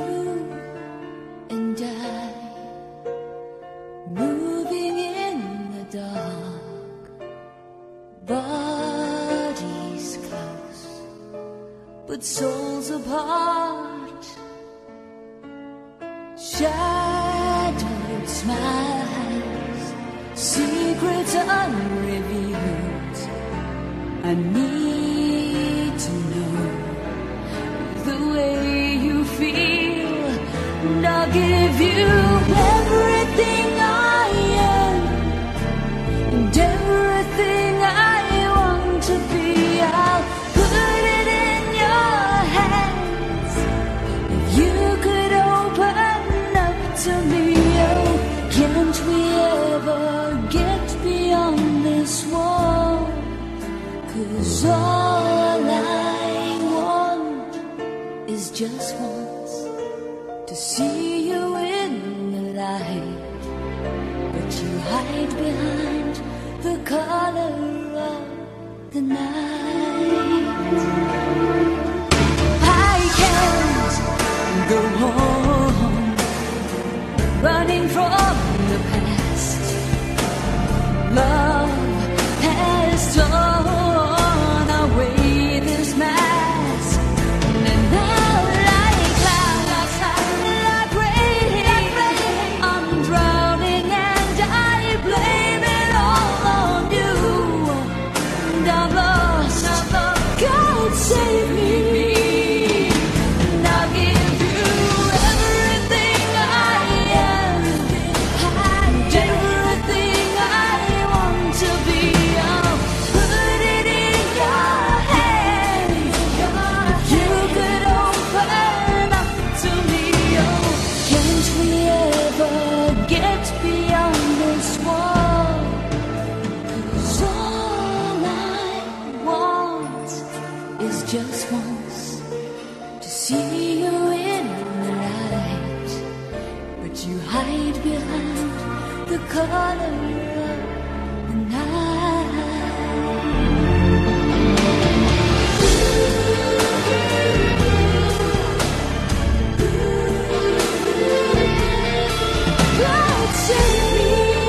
and I, moving in the dark, bodies close, but souls apart, shadowed smiles, secrets unrevealed. I need to know the way you feel, and I'll give you everything I am and everything I want to be. I'll put it in your hands. If you could open up to me, oh, can't we ever get beyond this wall? 'Cause all I want is just once to see you in the light, but you hide behind the color of the night. I can't go home, running from the past. Love has torn away this mask, and now like clouds, like rain, I'm drowning and I blame it all on you. And I'm lost, God save me. And I'll give you everything I am and everything I want to be. I'll put it in your hands. If you could open up to me, oh, can't we ever get beyond this wall? 'Cause all I want is just once to see you in the light, but you hide behind the color of the night. God save me.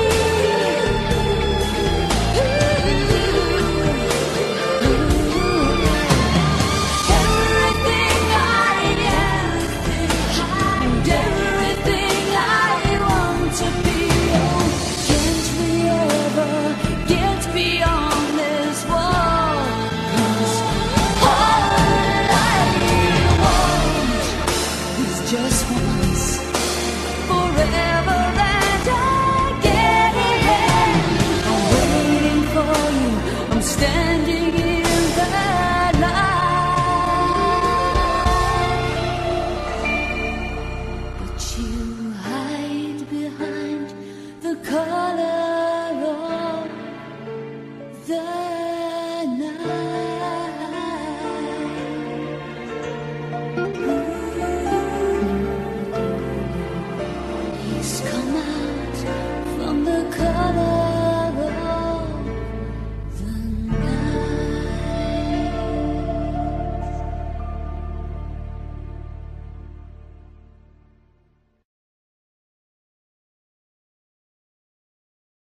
Everything I am and everything I want to be. Oh, can't we ever get beyond this wall? 'Cause all I want is just once, forever and again. I'm waiting for you, I'm standing in the light, but you hide behind the color